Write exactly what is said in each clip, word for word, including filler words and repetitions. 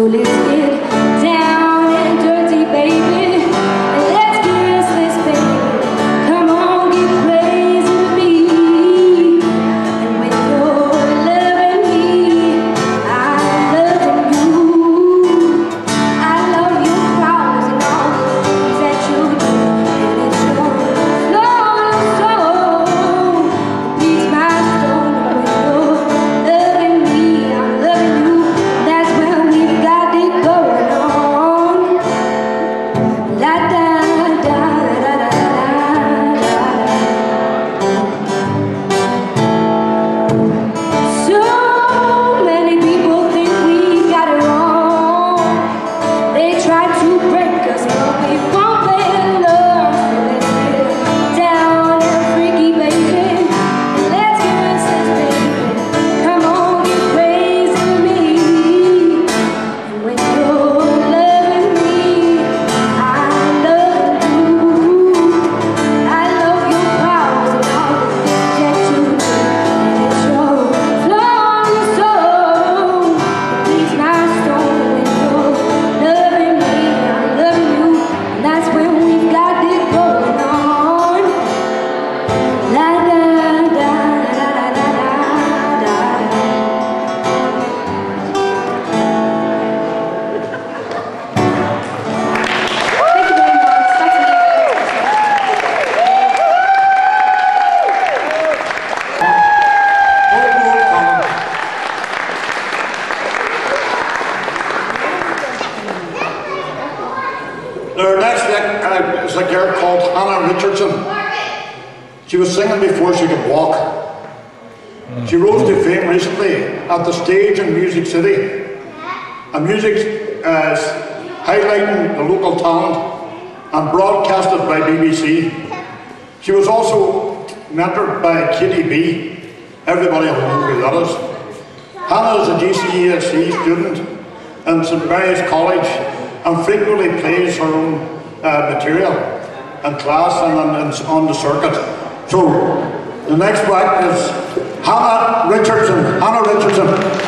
let's get down and dirty, baby. And let's get restless, baby. Come on, keep praising me. And when you're loving me, I'm loving you. I love your flowers and all the things that you do. And it's your Lord soul. Please, my soul, when you're loving me, I'm loving you. That's when we've got it going on. La da da da da da da. So many people think we got it wrong. They try to break us, but we won't let love. So let's get down and freaky, baby. And let's get restless, baby. Come on, keep praising me. And when you're loving me, I'm loving you. I love your powers and all the things that you do. And it's your flowing soul. Please, my soul, when you're loving me, I'm loving you. And that's when we've got it going on. La da da da da da da. Thank you very much. That's Our next uh, is a girl called Hannah Richardson. She was singing before she could walk. She rose to fame recently at the stage in Music City. And music uh, highlighting the local talent and broadcasted by B B C. She was also mentored by Katie B. Everybody will know who that is. Hannah is a G C E S C student in St Mary's College and frequently plays her own uh, material in class and on, and on the circuit. So the next act is Hannah Richardson. Hannah Richardson.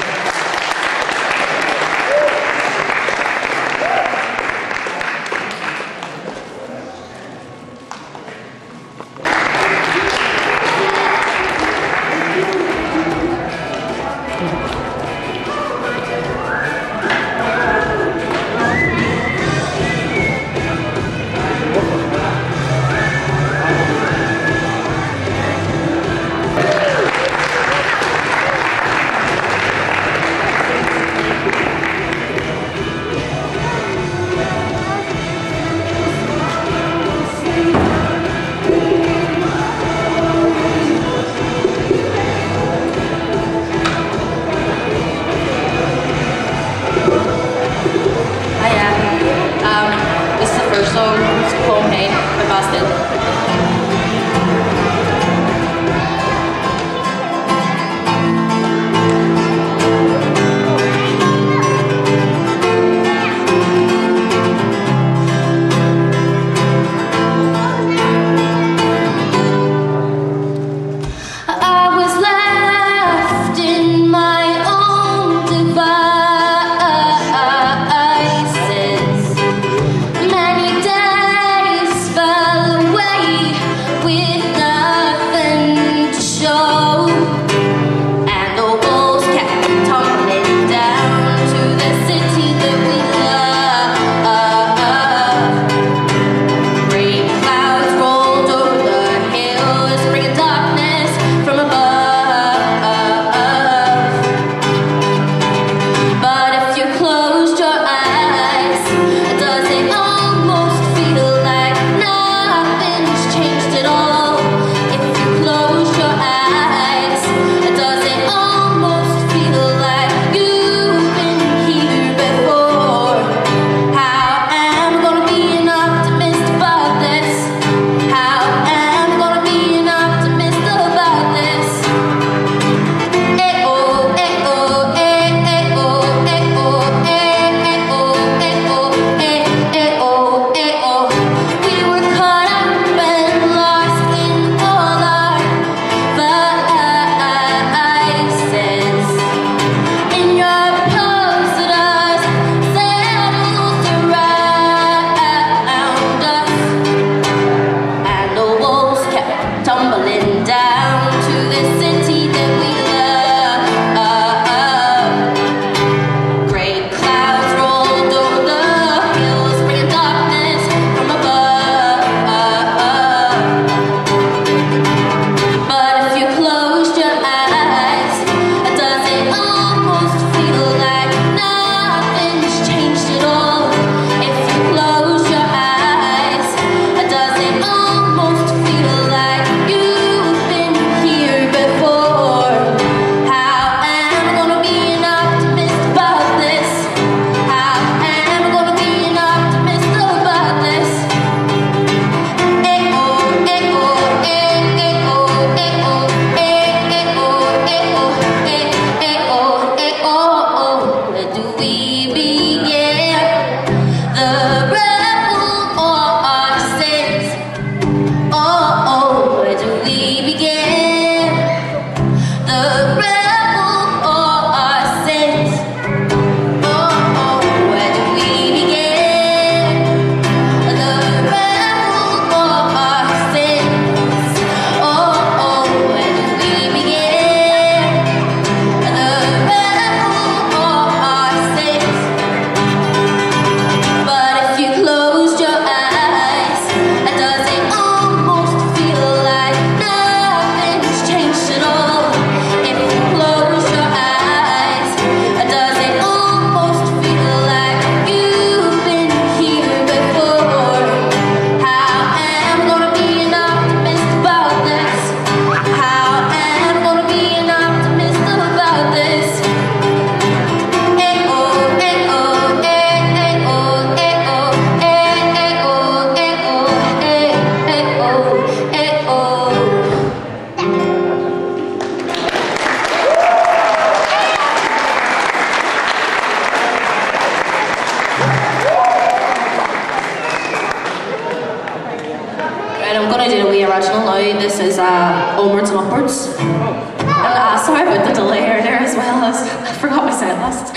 original now. This is uh, Onwards and Upwards. And uh, sorry about the delay there as well, as I forgot my set list.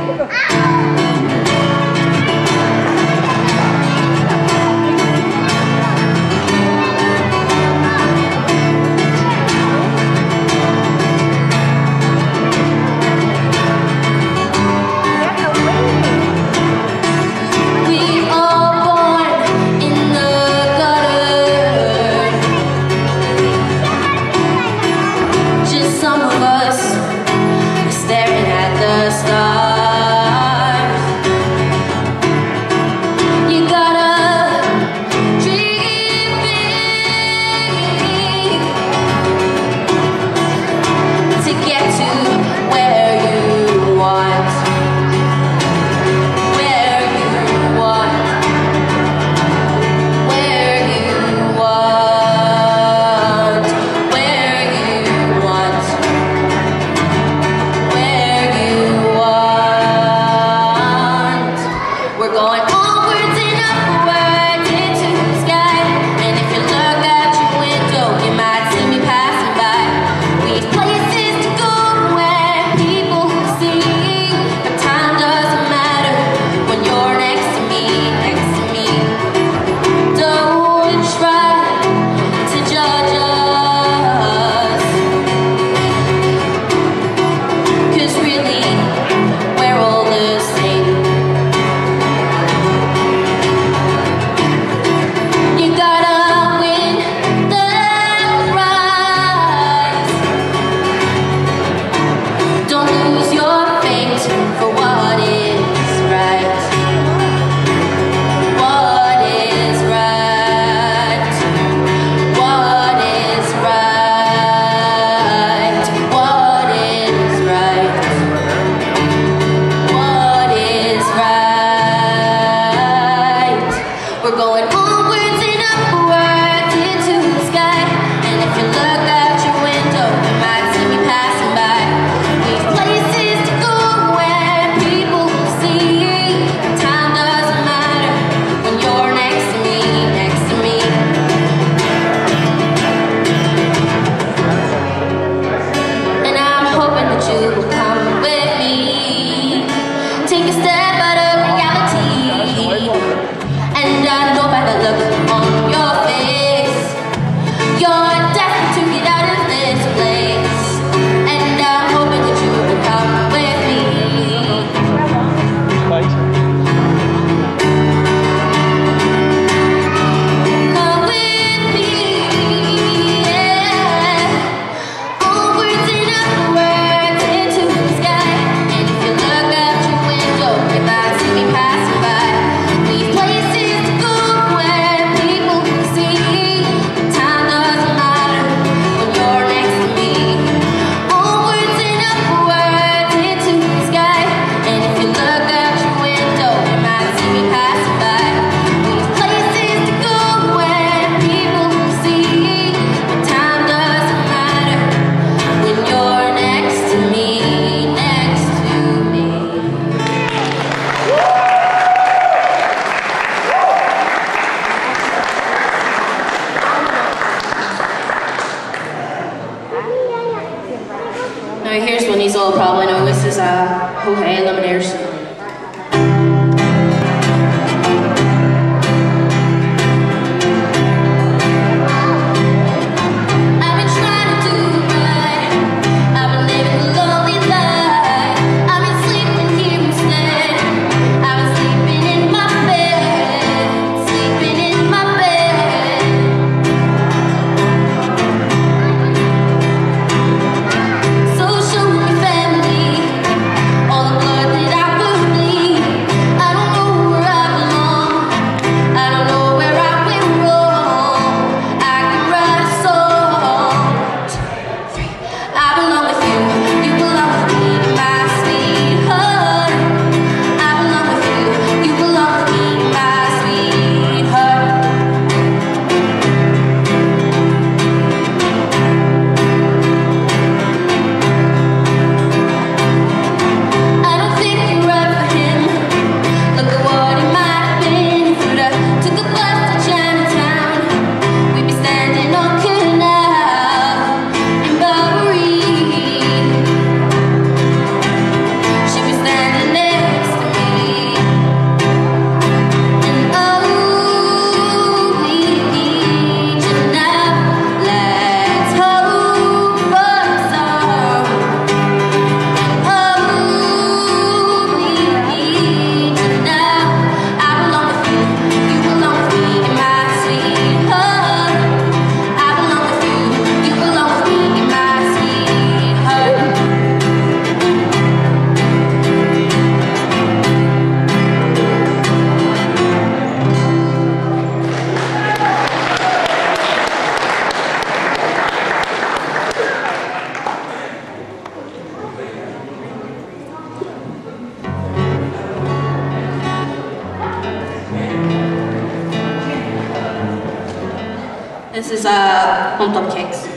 Some of us are staring at the stars. You gotta dream big to get to where you want, where you want, where you want, where you want. We're going onwards and upwards into the sky. And if you look out your window, you might see me passing by. We've places to go where people see. But time doesn't matter when you're next to me, next to me. Don't try to judge us, 'cause really we're all the same. You gotta win the prize. Don't lose your faith for what is right. What is right? What is right? What is right? What is right? We're going onwards and upwards into the sky. And if you look out your window, you might see me passing by. We've places to go where people will see. Time doesn't matter when you're next to me, next to me. And I'm hoping that you will come with me. Take a step out of reality. And I know by the look on your face, you're destined to get out of this place. And I'm hoping that you will come with me. Come with me, yeah. Onwards and upwards into the sky. And if you look out your window, you might see me passing by. We've places to go where people can see. Time doesn't matter when you're next to me. Onwards and upwards into the sky. And if you look out your window, you might see me passing by. We've places to go where people can see. But time doesn't matter when you're next to me, next to me. Now here's one you'll all probably know. This is uh, Ho Hey Lumineers. I've been trying to do right. I've been living a lonely life. I've been sleeping here instead. I've been sleeping in my bed, sleeping in my bed. So show me family, all the blood that I This is uh, Pumped Up Kicks.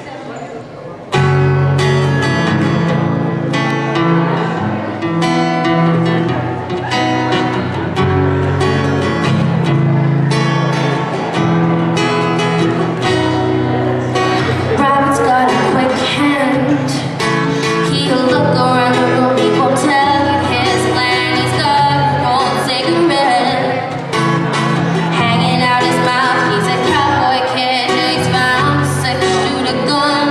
Rabbit's got a quick hand. He'll look around the room, he won't tell you his plan. He's got an old cigarette hanging out his mouth. He's a cowboy kid, he's found sick to shoot a gun.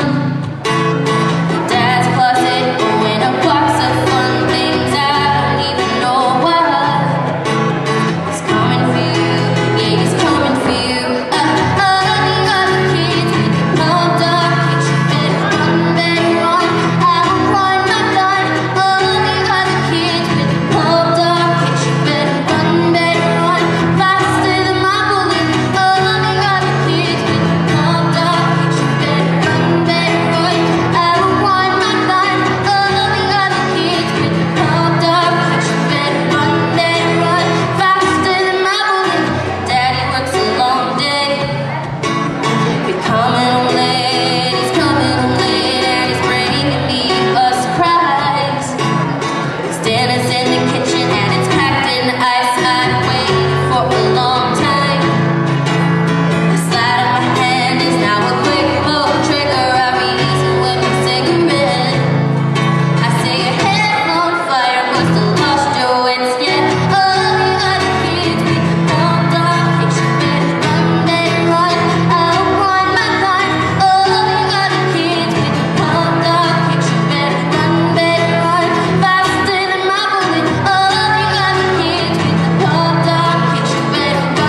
Dad's closet, oh, in a box of fun things I don't even know what. He's coming for you, yeah, he's coming for you. Uh, all the other kids with the pumped up kicks, you better run, better run. I don't run my gun. All the other kids with the pumped up kicks, you better run, better run. Faster than my bullet. All the other kids with the pumped up kicks, you better run, better run. I don't run my gun. All the other kids with the pumped up kicks, you better run, better run. Faster than my bullet. Daddy works a long day. You're coming home late, he's coming home late, and he's bringing me a surprise. His dinner's in the kitchen and it's packed in ice. I've waited for a long time. The sleight of my hand is now a quick pull trigger. I'll be easy with my cigarette. I see your head on fire, must have lost your wits. Yeah, all the other kids with the pumped up kicks, you better run, better run. I don't run my gun. All the other kids with the pumped up kicks, you better run, better run. Faster than my bullet. All the other kids with the pumped up kicks, you better run,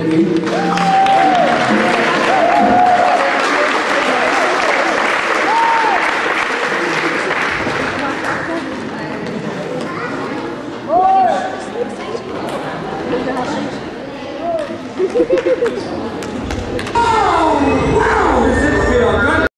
Oh!